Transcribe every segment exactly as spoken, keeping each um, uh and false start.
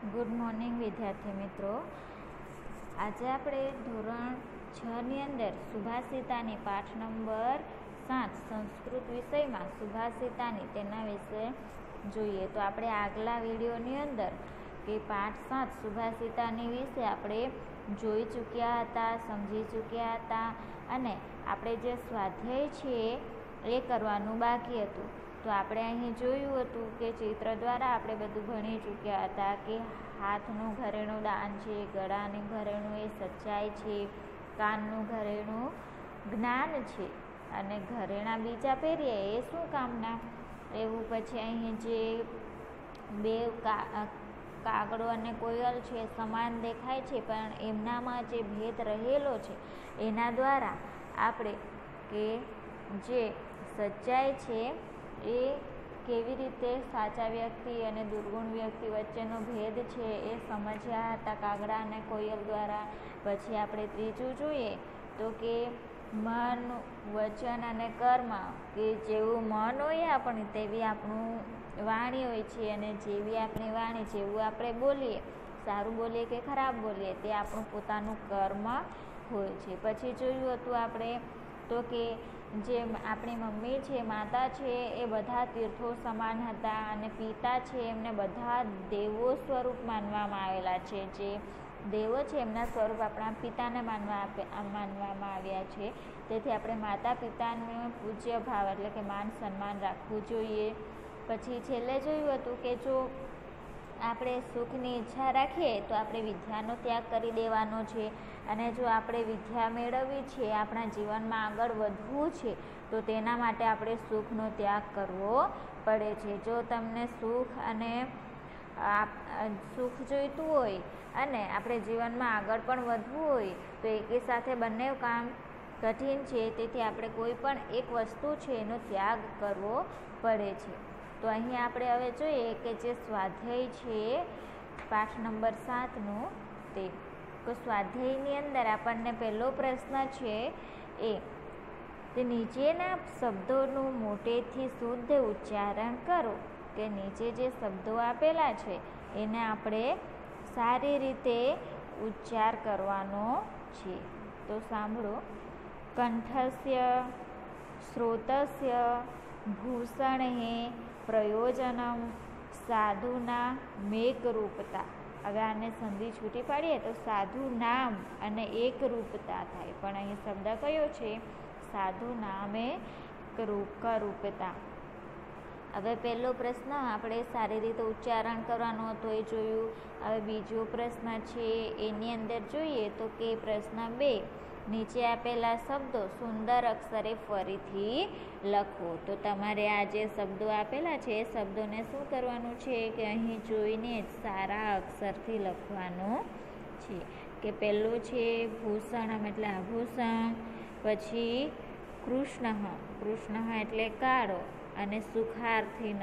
Good morning વિદ્યાર્થી મિત્રો. આજે આપણે ધોરણ છ ની અંદર સુભાષિતાની પાઠ નંબર સાત સંસ્કૃત વિષયમાં સુભાષિતાની તેના વિશે જોઈએ. તો આપણે આગલા વિડીયોની અંદર કે પાઠ સાત સુભાષિતાની વિશે આપણે જોઈ ચૂક્યા હતા, સમજી ચૂક્યા હતા અને આપણે જે સ્વાધ્યાય છે એ કરવાનું બાકી હતું. તો આપણે અહીં જોયું હતું કે ચિત્ર દ્વારા આપણે બધું ભણી ચૂક્યા હતા કે હાથનું ઘરેણું દાન છે, ગળાનું ઘરેણું એ સચ્ચાઈ છે, કાનનું ઘરેણું જ્ઞાન છે અને ઘરેણાં બીજા પહેરીએ એ શું કામના. એવું પછી અહીં જે બે કાગડો અને કોયલ છે સમાન દેખાય છે પણ એમનામાં જે ભેદ રહેલો છે એના દ્વારા આપણે કે જે સચ્ચાઈ છે એ કેવી રીતે સાચા વ્યક્તિ અને દુર્ગુણ વ્યક્તિ વચ્ચેનો ભેદ છે એ સમજ્યા હતા કાગડા અને કોયલ દ્વારા. પછી આપણે ત્રીજું જોઈએ તો કે મન, વચન અને કર્મ કે જેવું મન હોય આપણે તેવી આપણું વાણી હોય છે અને જેવી આપણી વાણી જેવું આપણે બોલીએ, સારું બોલીએ કે ખરાબ બોલીએ તે આપણું પોતાનું કર્મ હોય છે. પછી જોયું હતું આપણે તો કે જે આપણી મમ્મી છે, માતા છે એ બધા તીર્થો સમાન હતા અને પિતા છે એમને બધા દેવો સ્વરૂપ માનવામાં આવેલા છે. જે દેવો છે એમના સ્વરૂપ આપણા પિતાને માનવા માનવામાં આવ્યા છે. તેથી આપણે માતા પિતાનું પૂજ્ય ભાવ એટલે કે માન સન્માન રાખવું જોઈએ. પછી છેલ્લે જોયું હતું કે જો આપણે સુખની ઈચ્છા રાખીએ તો આપણે વિદ્યાનો ત્યાગ કરી દેવાનો છે અને જો આપણે વિદ્યા મેળવવી છે, આપણા જીવનમાં આગળ વધવું છે તો તેના માટે આપણે સુખનો ત્યાગ કરવો પડે છે. જો તમને સુખ અને સુખ જોઈતું હોય અને આપણે જીવનમાં આગળ પણ વધવું હોય તો એકી સાથે બંને કામ કઠિન છે. તેથી આપણે કોઈ પણ એક વસ્તુ છે એનો ત્યાગ કરવો પડે છે. તો અહીં આપણે હવે જોઈએ કે જે સ્વાધ્યાય છે પાઠ નંબર સાતનું તે તો સ્વાધ્યાયની અંદર આપણને પહેલો પ્રશ્ન છે એ તે નીચેના શબ્દોનું મોટેથી શુદ્ધ ઉચ્ચારણ કરો. કે નીચે જે શબ્દો આપેલા છે એને આપણે સારી રીતે ઉચ્ચાર કરવાનો છે. તો સાંભળો. કંઠસ્ય, શ્રોતસ્ય, ભૂષણે, પ્રયોજનમ, સાધુના મેકરૂપતા. હવે આને સંધિ છૂટી પાડીએ તો સાધુ નામ અને એકરૂપતા થાય. પણ અહીં શબ્દ કયો છે? સાધુ નામે કરૂપતા. હવે પહેલો પ્રશ્ન આપણે સારી રીતે ઉચ્ચારણ કરવાનો હતો એ જોયું. હવે બીજો પ્રશ્ન છે એની અંદર જોઈએ તો કે પ્રશ્ન બે નીચે આપેલા શબ્દો સુંદર અક્ષરે ફરીથી લખો. તો તમારે આ જે શબ્દો આપેલા છે એ શબ્દોને શું કરવાનું છે કે અહીં જોઈને જ સારા અક્ષરથી લખવાનું છે. કે પહેલું છે ભૂષણમ એટલે આભૂષણ, પછી કૃષ્ણ, કૃષ્ણ એટલે કાળો અને સુખાર્થીન,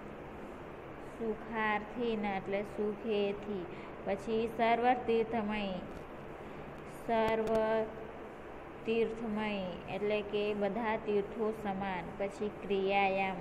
સુખાર્થીન એટલે સુખેથી, પછી સર્વ તીર્થમય, સર્વ તીર્થમય એટલે કે બધા તીર્થો સમાન, પછી ક્રિયાયામ,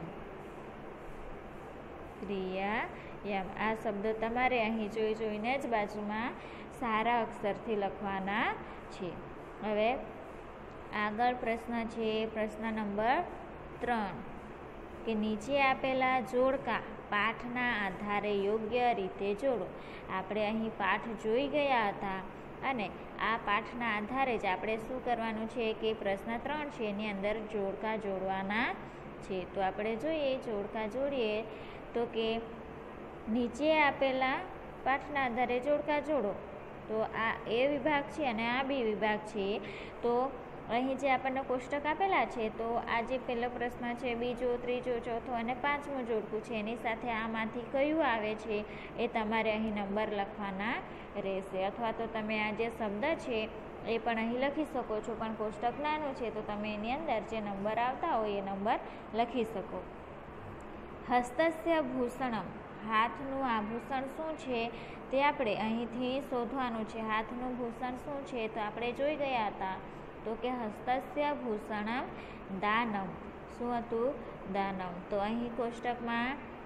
ક્રિયાયામ. આ શબ્દો તમારે અહીં જોઈ જોઈને જ બાજુમાં સારા અક્ષરથી લખવાના છે. હવે આગળ પ્રશ્ન છે પ્રશ્ન નંબર ત્રણ કે નીચે આપેલા જોડકા પાઠના આધારે યોગ્ય રીતે જોડો. આપણે અહીં પાઠ જોઈ ગયા હતા અને આ પાઠના આધારે જ આપણે શું કરવાનું છે કે પ્રશ્ન ત્રણ છે એની અંદર જોડકા જોડવાના છે. તો આપણે જોઈએ જોડકા જોડીએ તો કે નીચે આપેલા પાઠના આધારે જોડકા જોડો. તો આ એ વિભાગ છે અને આ બી વિભાગ છે. તો અહીં જે આપણને કોષ્ટક આપેલા છે તો આ જે પહેલો પ્રશ્ન છે, બીજો, ત્રીજો, ચોથો અને પાંચમું જોડકું છે એની સાથે આમાંથી કયું આવે છે એ તમારે અહીં નંબર લખવાના રહેશે. અથવા તો તમે આ જે શબ્દ છે એ પણ અહીં લખી શકો છો પણ કોષ્ટક નાનું છે તો તમે એની અંદર જે નંબર આવતા હોય એ નંબર લખી શકો. હસ્તસ્ય ભૂષણમ, હાથનું આભૂષણ શું છે તે આપણે અહીંથી શોધવાનું છે. હાથનું ભૂષણ શું છે તો આપણે જોઈ ગયા હતા તો કે હસ્તસ્ય ભૂષણમ દાનમ. શું હતું? દાનમ. તો અહીં કોષ્ટકમાં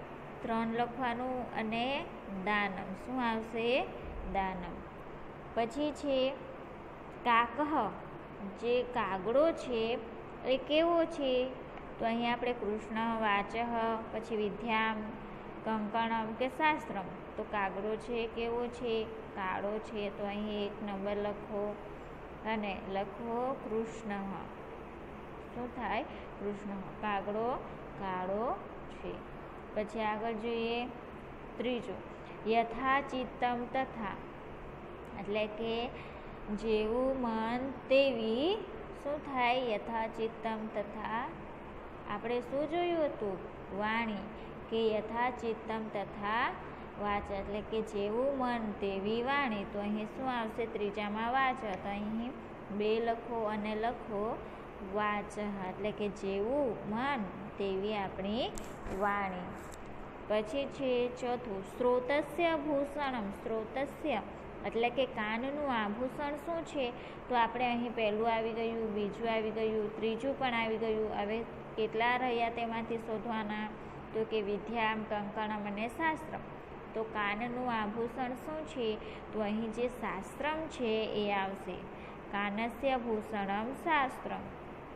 ત્રણ લખવાનું અને દાનમ. શું આવશે? દાનમ. પછી છે કાકહ, જે કાગડો છે એ કેવો છે? તો અહીં આપણે કૃષ્ણ, વાચઃ, પછી વિદ્યામ, કંકણમ કે શાસ્ત્રમ. તો કાગડો છે કેવો છે? કાળો છે. તો અહીં એક નંબર લખો અને લખો કૃષ્ણ. શું થાય? કૃષ્ણ. કાગડો કાળો છે. પછી આગળ જોઈએ ત્રીજું, યથા ચિત્તમ તથા, એટલે કે જેવું મન તેવી. શું થાય? યથા ચિત્તમ તથા. આપણે શું જોયું હતું? વાણી. કે યથા ચિત્તમ તથા વાચ, એટલે કે જેવું મન તેવી વાણી. તો અહીં શું આવશે? ત્રીજામાં વાચ. તો અહીં બે લખો અને લખો વાચ, એટલે કે જેવું મન તેવી આપણી વાણી. પછી છે ચોથું, શ્રોતસ્ય ભૂષણમ. શ્રોતસ્ય એટલે કે કાનનું આભૂષણ શું છે? તો આપણે અહીં પહેલું આવી ગયું, બીજું આવી ગયું, ત્રીજું પણ આવી ગયું. હવે કેટલા રહ્યા તેમાંથી શોધવાના? તો કે વિદ્યામ, કંકણમ અને શાસ્ત્રમ. તો કાનનું આભૂષણ શું છે? તો અહીં જે શાસ્ત્રમ છે એ આવશે. કાનસ્ય ભૂષણમ શાસ્ત્રમ,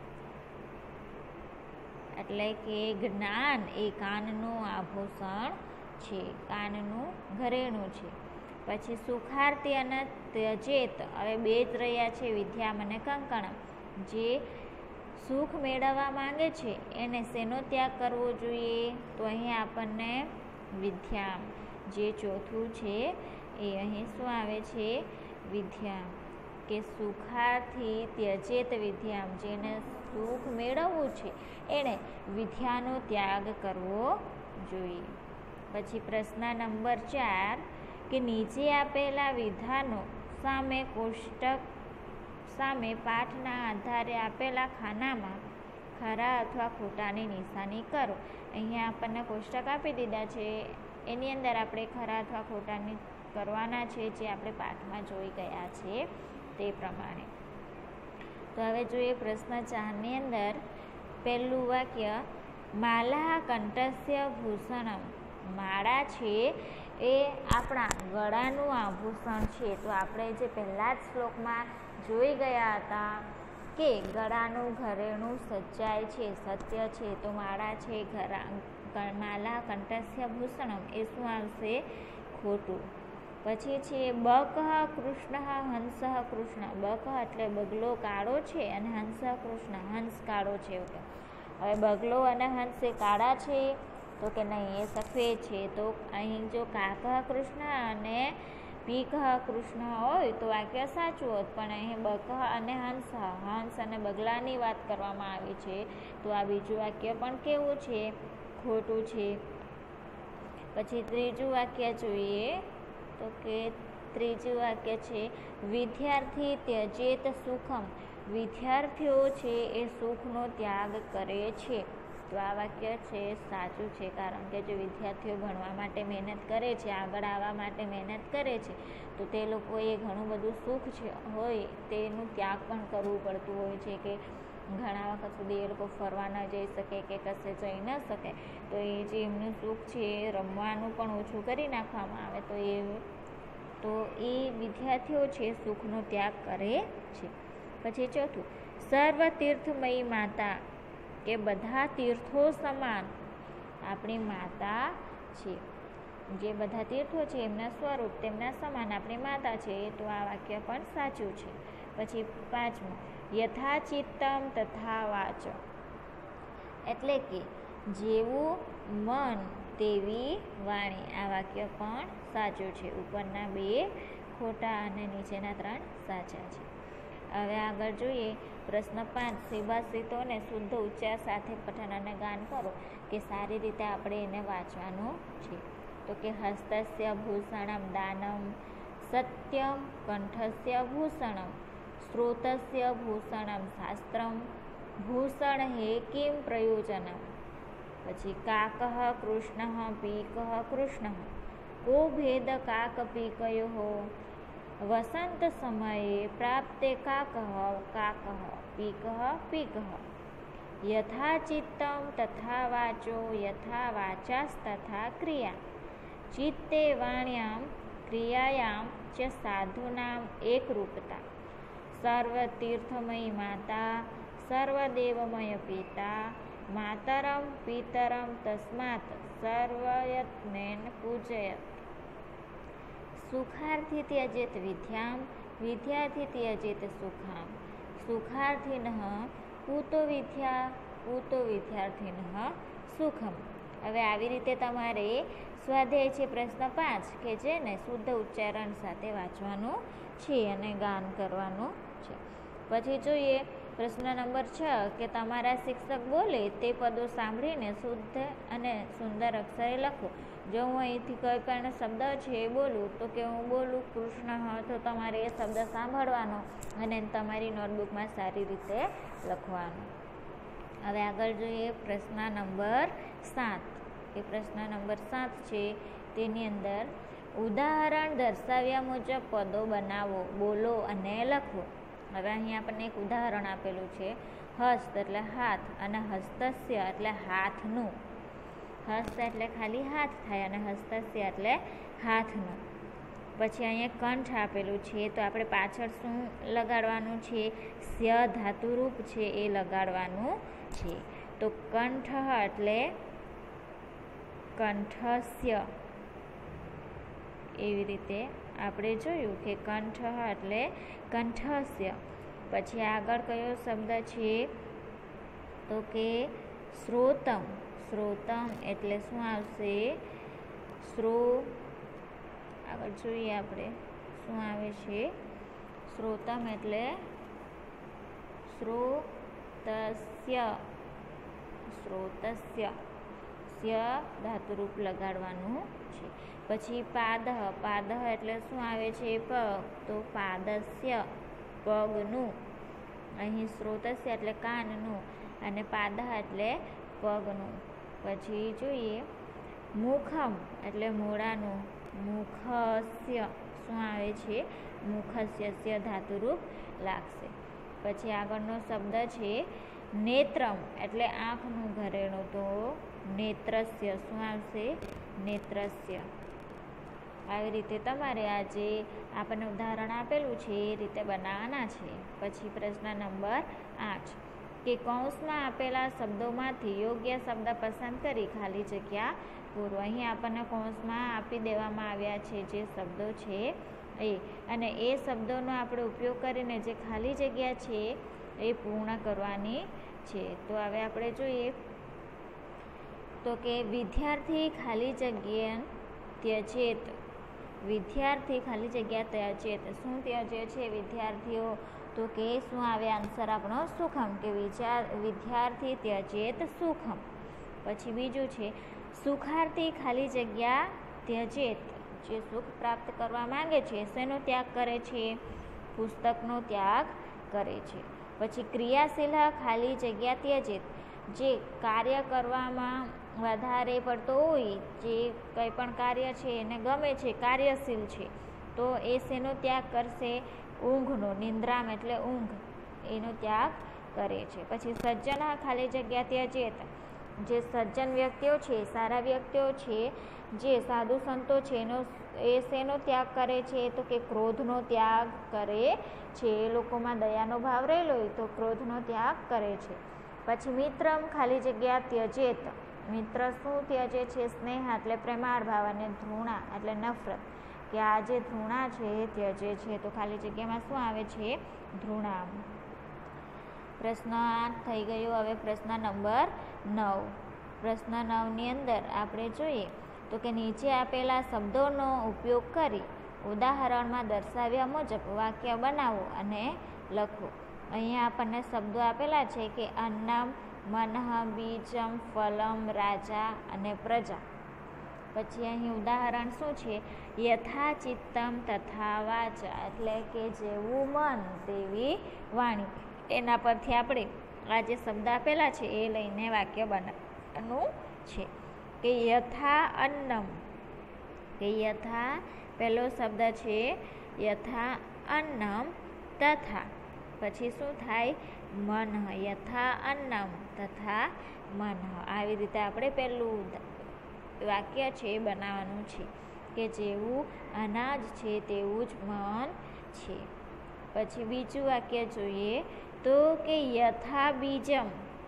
એટલે કે જ્ઞાન એ કાનનું આભૂષણ છે, કાનનું ઘરેણું છે. પછી સુખાર્થી અને ત્યજેત. હવે બે જ રહ્યા છે, વિદ્યામ અને કંકણમ. જે સુખ મેળવવા માંગે છે એને શેનો ત્યાગ કરવો જોઈએ? તો અહીં આપણને વિદ્યામ, જે ચોથું છે એ અહીં શું આવે છે? વિદ્યામ. કે સુખાર્થી ત્યજેત વિદ્યામ, જેને સુખ મેળવવું છે એણે વિદ્યાનો ત્યાગ કરવો જોઈએ. પછી પ્રશ્ન નંબર ચાર, કે નીચે આપેલા વિધાનો સામે કોષ્ટક સામે પાઠના આધારે આપેલા ખાનામાં ખરા અથવા ખોટાની નિશાની કરો. અહીંયા આપણને કોષ્ટક આપી દીધા છે, એની અંદર આપણે ખરા અથવા ખોટાની કરવાના છે, જે આપણે પાઠમાં જોઈ ગયા છે તે પ્રમાણે. તો હવે જોઈએ પ્રશ્ન ચારની અંદર પહેલું વાક્ય, માલા કંઠસ્ય ભૂષણમ. માળા છે એ આપણા ગળાનું આભૂષણ છે. તો આપણે જે પહેલા જ શ્લોકમાં જોઈ ગયા હતા કે ગળાનું ઘરેણું સચ્ચાઈ છે, સત્ય છે. તો માળા છે ઘરા માલા કંઠસ્ય ભૂષણમ, એ શું આવશે? ખોટું. પછી છે બકઃ કૃષ્ણ હંસ કૃષ્ણ. બકઃ એટલે બગલો કાળો છે અને હંસ કૃષ્ણ, હંસ કાળો છે. એવું. હવે બગલો અને હંસ એ કાળા છે? તો કે નહીં, એ સફેદ છે. તો અહીં જો કાકઃ કૃષ્ણ અને પીકઃ કૃષ્ણ હોય તો વાક્ય સાચું હોત, પણ અહીં બકઃ અને હંસ, હંસ અને બગલાની વાત કરવામાં આવી છે. તો આ બીજું વાક્ય પણ કેવું છે? ખોટું છે. પછી ત્રીજું વાક્ય જોઈએ તો કે ત્રીજું વાક્ય છે વિદ્યાર્થી ત્યજેત સુખમ. વિદ્યાર્થીઓ છે એ સુખનો ત્યાગ કરે છે. તો આ વાક્ય છે સાચું છે, કારણ કે જો વિદ્યાર્થીઓ ભણવા માટે મહેનત કરે છે, આગળ આવવા માટે મહેનત કરે છે, તો તે લોકોએ ઘણું બધું સુખ છે હોય તેનું ત્યાગ પણ કરવું પડતું હોય છે. કે ઘણા વખત સુધી એ લોકો ફરવા ન જઈ શકે કે કશે જઈ ન શકે, તો એ જે એમનું સુખ છે એ રમવાનું પણ ઓછું કરી નાખવામાં આવે. તો એ તો એ વિદ્યાર્થીઓ છે સુખનો ત્યાગ કરે છે. પછી ચોથું, સર્વ તીર્થમયી માતા, કે બધા તીર્થો સમાન આપણી માતા છે. જે બધા તીર્થો છે એમના સ્વરૂપ તેમના સમાન આપણી માતા છે. તો આ વાક્ય પણ સાચું છે. પછી પાંચમું, યથા ચિત્તમ તથા વાચ, એટલે કે જેવું મન તેવી વાણી. આ વાક્ય પણ સાચું છે. ઉપરના બે ખોટા અને નીચેના ત્રણ સાચા છે. હવે આગળ જોઈએ પ્રશ્ન પાંચ, સુભાષિતોને શુદ્ધ ઉચ્ચાર સાથે પઠન અને ગાન કરો. કે સારી રીતે આપણે એને વાંચવાનું છે. તો કે હસ્તસ્ય ભૂષણમ દાનમ, સત્યમ કંઠસ્ય ભૂષણમ, શ્રોતસ્ય ભૂષણમ શાસ્ત્રમ, ભૂષણ હે કિમ પ્રયોજનમ. પછી કાકઃ કૃષ્ણ પીકઃ કૃષ્ણ, કો ભેદ કાક પીકયો, વસંત સમયે પ્રાપ્તે કાકઃ કાકઃ પીકઃ પીકઃ. યથા ચિત્તમ તથા વાચો યથા વાચાસ્તથા ક્રિયા. ચિત્તે વાણ્યામ ક્રિયાયામ ચ સાધુનામ એકરૂપતા. સર્વતીર્થમયી માતા સર્વદેવમય પિતા માતરમ પિતરમ તસ્માત સર્વયત્નેન પૂજયત. સુખાર્થી ત્યજેત વિદ્યામ વિદ્યાર્થી ત્યજેત સુખામ. સુખાર્થિનઃ પૂતો વિદ્યા પૂતો વિદ્યાર્થિનઃ સુખમ. હવે આવી રીતે તમારે સ્વાધ્યાય છે પ્રશ્ન પાંચ કે જેને શુદ્ધ ઉચ્ચારણ સાથે વાંચવાનું છે અને ગાન કરવાનું છે. પછી જોઈએ પ્રશ્ન નંબર છ કે તમારા શિક્ષક બોલે તે પદો સાંભળીને શુદ્ધ અને સુંદર અક્ષરે લખો. જો હું અહીંથી કોઈ પણ શબ્દ છે એ બોલું તો કે હું બોલું કૃષ્ણ, તો તમારે એ શબ્દ સાંભળવાનો અને તમારી નોટબુકમાં સારી રીતે લખવાનું. હવે આગળ જોઈએ પ્રશ્ન નંબર સાત. એ પ્રશ્ન નંબર સાત છે તેની અંદર ઉદાહરણ દર્શાવ્યા મુજબ પદો બનાવો, બોલો અને લખો. હવે અહીં આપણને એક ઉદાહરણ આપેલું છે. હસ્ત એટલે હાથ અને હસ્તસ્ય એટલે હાથનું. હસ્ત એટલે ખાલી હાથ થાય અને હસ્તસ્ય એટલે હાથનું. પછી અહીંયા કંઠ આપેલું છે તો આપણે પાછળ શું લગાડવાનું છે? સ્ય ધાતુરૂપ છે એ લગાડવાનું છે. તો કંઠ એટલે કંઠસ્ય. એવી રીતે આપણે જોયું કે કંઠ એટલે કંઠસ્ય. પછી આગળ કયો શબ્દ છે તો કે શ્રોતમ. શ્રોતમ એટલે શું આવશે? શ્રો આગળ જોઈએ આપણે શું આવે છે. શ્રોતમ એટલે શ્રોતસ્ય. શ્રોતસ્ય સ્ય ધાતુરૂપ લગાડવાનું છે. પછી પાદઃ. પાદઃ એટલે શું આવે છે? પગ. તો પાદસ્ય પગનું. અહીં શ્રોતસ્ય એટલે કાનનું અને પાદઃ એટલે પગનું. પછી જોઈએ મુખમ એટલે મોઢાનું. મુખસ્ય શું આવે છે? મુખસ્ય સ્ય ધાતુરૂપ લાગશે. પછી આગળનો શબ્દ છે નેત્રમ એટલે આંખનું ઘરેણું. તો નેત્રસ્ય શું આવશે? નેત્રસ્ય. આવી રીતે તમારે આ જે આપણને ઉદાહરણ આપેલું છે એ રીતે બનાવવાના છે. પછી પ્રશ્ન નંબર આઠ કે કૌંસમાં આપેલા શબ્દોમાંથી યોગ્ય શબ્દ પસંદ કરી ખાલી જગ્યા પૂરો. અહીં આપણને કૌંસમાં આપી દેવામાં આવ્યા છે જે શબ્દો છે એ, અને એ શબ્દોનો આપણે ઉપયોગ કરીને જે ખાલી જગ્યા છે એ પૂર્ણ કરવાની છે. તો હવે આપણે જોઈએ તો કે વિદ્યાર્થી ખાલી જગ્યા ત્યજેત. વિદ્યાર્થી ખાલી જગ્યા ત્યજેત. શું ત્યજે છે વિદ્યાર્થીઓ? તો કે શું આવે આન્સર આપણો? સુખમ. કે વિચાર વિદ્યાર્થી ત્યજેત સુખમ. પછી બીજું છે સુખાર્થી ખાલી જગ્યા ત્યજેત. જે સુખ પ્રાપ્ત કરવા માંગે છે શેનો ત્યાગ કરે છે? પુસ્તકનો ત્યાગ કરે છે. પછી ક્રિયાશીલ ખાલી જગ્યા ત્યજેત. જે કાર્ય કરવામાં વધારે પડતો હોય, જે કંઈ પણ કાર્ય છે એને ગમે છે, કાર્યશીલ છે, તો એ શેનો ત્યાગ કરશે? ઊંઘનો. નિંદ્રામ એટલે ઊંઘ, એનો ત્યાગ કરે છે. પછી સજ્જન ખાલી જગ્યા ત્યજેત. જે સજ્જન વ્યક્તિઓ છે, સારા વ્યક્તિઓ છે, જે સાધુ સંતો છે એનો એ શેનો ત્યાગ કરે છે? તો કે ક્રોધનો ત્યાગ કરે છે. એ લોકોમાં દયાનો ભાવ રહેલો હોય તો ક્રોધનો ત્યાગ કરે છે. પછી મિત્રમ ખાલી જગ્યા ત્યજેત. મિત્ર શું ત્યજે છે? સ્નેહ એટલે પ્રેમાળ ભાવ અને ધૃણા એટલે નફરત. કે આ જે ધૃણા છે એ ત્યજે છે. તો ખાલી જગ્યામાં શું આવે છે? ધૃણા. પ્રશ્ન આઠ થઈ ગયો. હવે પ્રશ્ન નંબર નવ. પ્રશ્ન નવની અંદર આપણે જોઈએ તો કે નીચે આપેલા શબ્દોનો ઉપયોગ કરી ઉદાહરણમાં દર્શાવ્યા મુજબ વાક્ય બનાવો અને લખો. અહીંયા આપણને શબ્દો આપેલા છે કે અન્નમ, મનઃ, બીજમ, ફલમ, રાજા અને પ્રજા. પછી અહીં ઉદાહરણ શું છે? યથા ચિત્તમ તથા વાચા એટલે કે જેવું મન તેવી વાણી. એના પરથી આપણે આ જે શબ્દ આપેલા છે એ લઈને વાક્ય બનાવવાનું છે. કે યથા અન્નમ. કે યથા પહેલો શબ્દ છે યથા અન્નમ તથા. પછી શું થાય? મન. યથા અન્નમ તથા મનઃ. આવી રીતે આપણે પહેલું વાક્ય છે બનાવવાનું છે કે જેવું અનાજ છે તેવું જ મન છે. પછી બીજું વાક્ય જોઈએ તો કે યથા બીજમ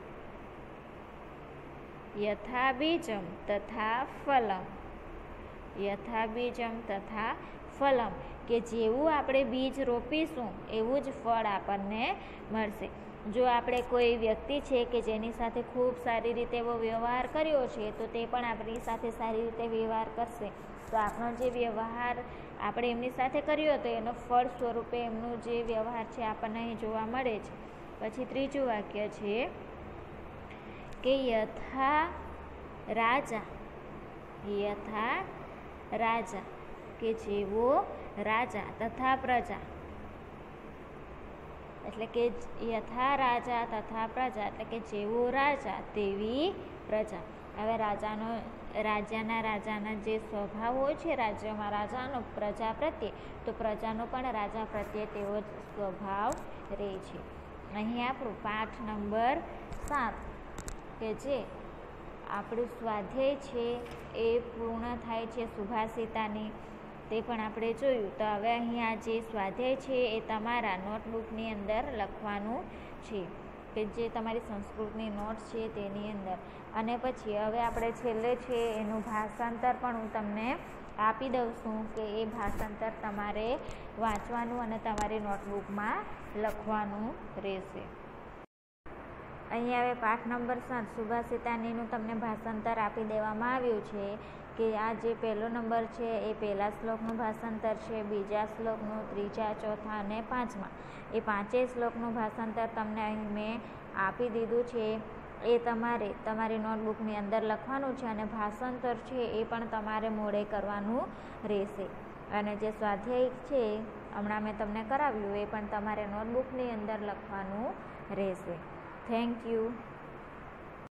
યથા બીજમ તથા ફલમ. યથા બીજમ તથા ફલમ કે જેવું આપણે બીજ રોપીશું એવું જ ફળ આપણને મળશે. જો આપણે કોઈ વ્યક્તિ છે કે જેની સાથે ખૂબ સારી રીતે એવો વ્યવહાર કર્યો છે તો તે પણ આપણી સાથે સારી રીતે વ્યવહાર કરશે. તો આપણો જે વ્યવહાર આપણે એમની સાથે કર્યો હતો એનો ફળ સ્વરૂપે એમનું જે વ્યવહાર છે આપણને અહીં જોવા મળે છે. પછી ત્રીજું વાક્ય છે કે યથા રાજા યથા રાજા કે જેવો રાજા તથા પ્રજા. એટલે કે યથા રાજા તથા પ્રજા એટલે કે જેવો રાજા તેવી પ્રજા. હવે રાજાનો રાજ્યના રાજાના જે સ્વભાવ હોય છે રાજ્યમાં રાજાનો પ્રજા પ્રત્યે, તો પ્રજાનો પણ રાજા પ્રત્યે તેવો જ સ્વભાવ રહે છે. અહીં આપણું પાઠ નંબર સાત કે જે આપણું સ્વાધ્યાય છે એ પૂર્ણ થાય છે સુભાષિતાની, તે પણ આપણે જોયું. તો હવે અહીંયા જે સ્વાધ્યાય છે એ તમારા નોટબુકની અંદર લખવાનું છે કે જે તમારી સંસ્કૃતની નોટ છે તેની અંદર. અને પછી હવે આપણે છેલ્લે છે એનું ભાષાંતર પણ હું તમને આપી દઉં છું કે એ ભાષાંતર તમારે વાંચવાનું અને તમારી નોટબુકમાં લખવાનું રહેશે. અહીંયા હવે પાઠ નંબર સાત સુભાષિતાનીનું તમને ભાષાંતર આપી દેવામાં આવ્યું છે કે આ જે પહેલો નંબર છે એ પહેલા શ્લોકનું ભાષાંતર છે, બીજા શ્લોકનું, ત્રીજા, ચોથા અને પાંચમા એ પાંચેય શ્લોકનું ભાષાંતર તમને અહીં મેં આપી દીધું છે. એ તમારે તમારી નોટબુકની અંદર લખવાનું છે અને ભાષાંતર છે એ પણ તમારે મોડે કરવાનું રહેશે. અને જે સ્વાધ્યાય છે હમણાં મેં તમને કરાવ્યું એ પણ તમારે નોટબુકની અંદર લખવાનું રહેશે. Thank you.